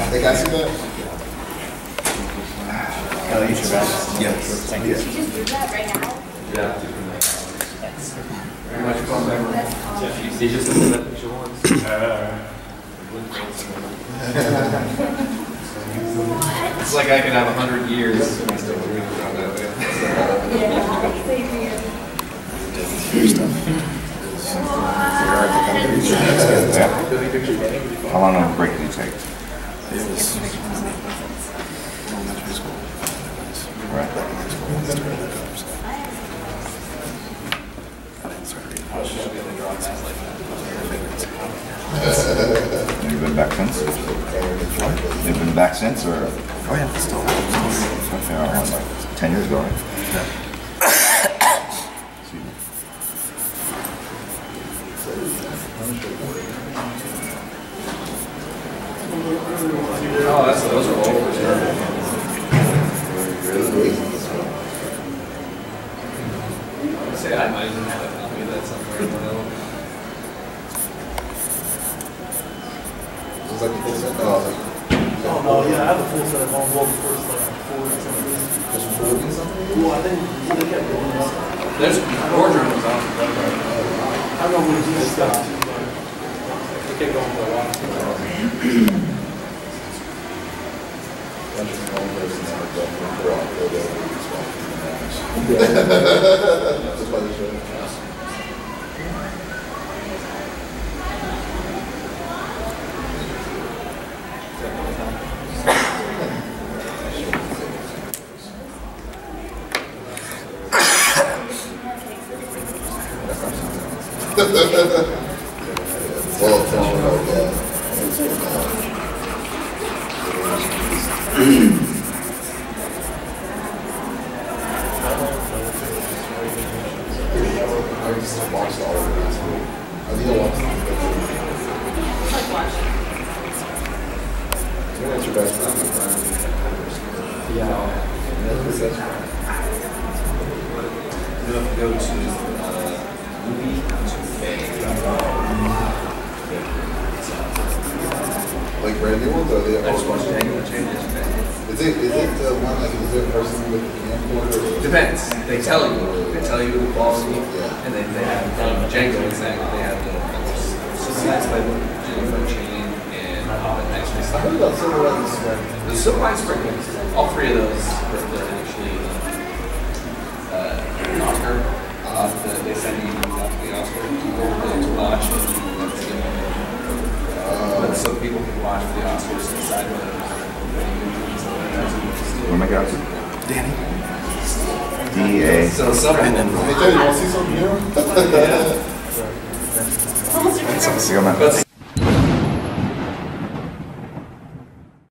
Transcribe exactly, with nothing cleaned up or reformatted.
Hey, guys, see that? Oh, you should back. Yes. Thank you. Did you just do that right now? Yeah. Very much fun memory. He just looked at that picture once. It's like I could have a hundred years and I still would read around that way. Yeah, same here. How long of a break did you take? It was elementary school. Right. Have you been back since? You've been back since, or? Oh yeah, still. Okay, all right, like ten years ago, right? Oh, that's, those are all for sure. Say, I might even have a copy of that somewhere in the middle. It was like the full set. Oh, like, Oh, no, yeah, I have a full set of home wolves first, like, four and something. just forty something? Well, I think they kept going up. There's boardrooms on the web, right? I don't know when he stopped, but they kept going for a while. Bunch of home persons are definitely for all filled over as well. Just by the show. Well, tell me about that. I just watched all of it. I think I watched it. Like watch. What's your best friend? Yeah. You have to go to uh, movie two K. Like brand new ones, or are they I just all? watched Django Unchained yesterday. Is it is it the one like is it a person with the camcorder? or- Depends. They tell you. They tell you the quality, Yeah. and then they have um, Django exactly. They have the Suicide by Django Unchained and uh, actually I heard about Silver Lightning Spring. the Silver Line Sprinkles. All three of those were the, actually uh, an Oscar. Uh, the, they send you the Oscar to to watch. And, uh, so people can watch the Oscars and decide whether Oh my God. Danny. D A. so some and then Hey, Jenny, you want to see something here? yeah. See you, man. But